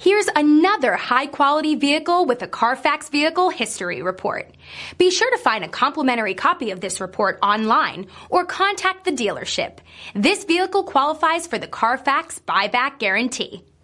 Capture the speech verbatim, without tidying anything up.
Here's another high-quality vehicle with a Carfax Vehicle History Report. Be sure to find a complimentary copy of this report online or contact the dealership. This vehicle qualifies for the Carfax Buyback Guarantee.